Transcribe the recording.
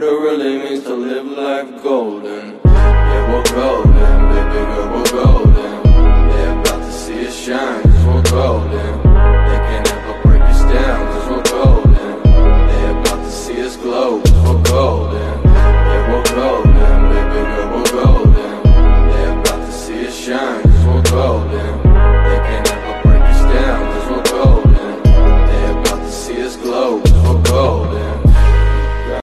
what it really means to live life golden. Yeah, we're golden, baby girl, we're golden.